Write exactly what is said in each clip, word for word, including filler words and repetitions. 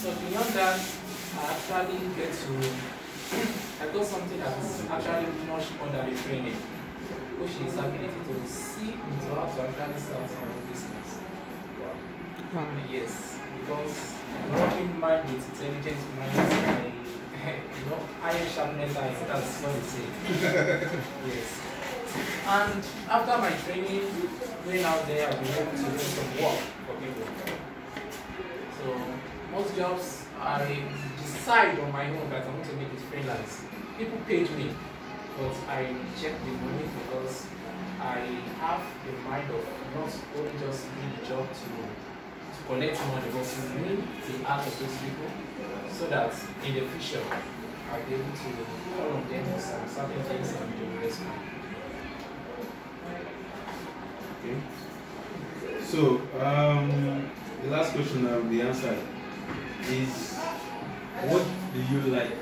So beyond that, I actually get to, I got something that's actually much more than a training, which is ability to see into how to actually start my own business. Wow. Yes, because working mind with intelligent minds, I, you know, iron sharpness, I think that's what it says. Yes. And after my training, going out there, I've been able to do some work for people. So most jobs, I decide on my own that I want to make it freelance. People paid me, but I reject the money because I have the mind of not only just doing the job to, to collect money, but to win the heart of those people, so that in the future I'll be able to call on them for some certain things and they will respond. Okay. So, um, the last question that will be answered is, what do you like?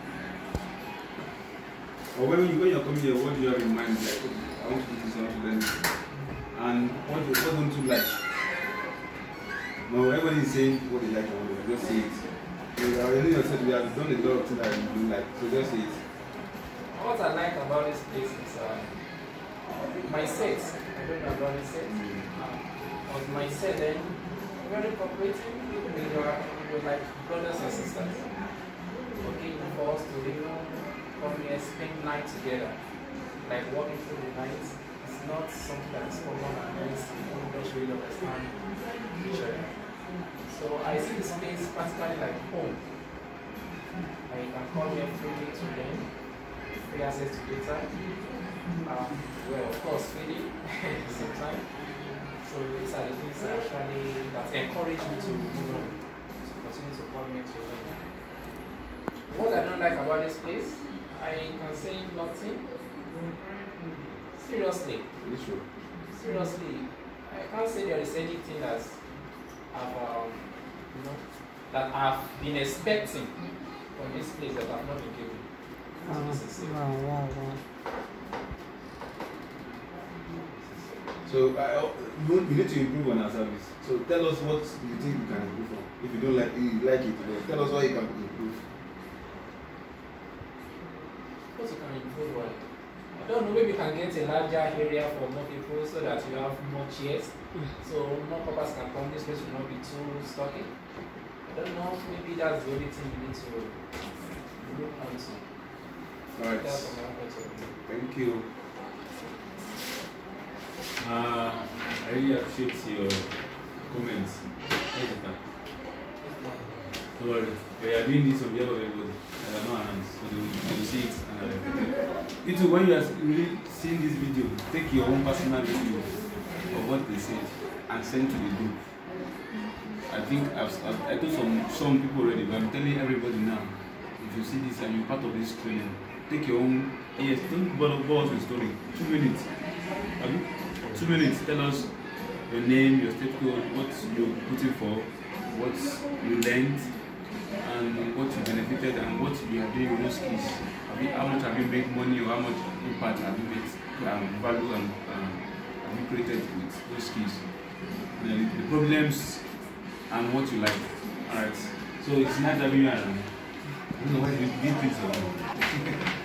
Or when, you, when you're coming here, what do you have in mind? Like, I want to do this, I want to learn this. And what, what don't you like? No, everybody is saying what they like and what they like. Just say it. You know yourself, you have done a lot of things that you don't like, so just say it. What I like about this place is uh, my set. I don't know about the set. Um, but my set then, very cooperative. We were, we were like brothers and sisters. Okay, for us to you know, come here, spend night together. Like walking through the night. It's not something that's common and nice. People don't really understand each other. So I see this place practically like home. And you can come here freely to learn, free access to data. Um, well, of course, freely at the same time. So these are the things that actually that encourage me to move on, to continue to come here to learn. What I don't like about this place, I can say nothing. Seriously. Seriously, I can't say there is anything that's I've, um, you know, that I've been expecting from this place that I've not been given. Wow, wow, wow, wow. So uh, we need to improve on our service. So tell us what you think we can improve on. If you don't like, you like it, tell us what you can improve. What you can improve on? I don't know, maybe we can get a larger area for more people so that you have more chairs. So more couples can come, this place will not be too stocky. I don't know, maybe that's the only thing we need to look onto. Alright. Thank you. Uh, I really appreciate your comments. Don't worry, we are doing this on behalf of everybody. I are not hands, so they will see it. And uh, you too, when you are really seeing this video, take your own personal video of what they said and send to the group. I think I've, I've, I told some, some people already, but I'm telling everybody now, if you see this and you're part of this training, take your own, yes, don't bother us with story. Two minutes. Have you? Two minutes, tell us your name, your state code, what you're putting for, what you learned, and what you benefited, and what you are doing with those skills. Have you, how much have you made money, or how much impact have you made, um, value, and um, have you created with those skills? And the problems and what you like. Alright, so it's nice having you around. I don't know why you did things like that.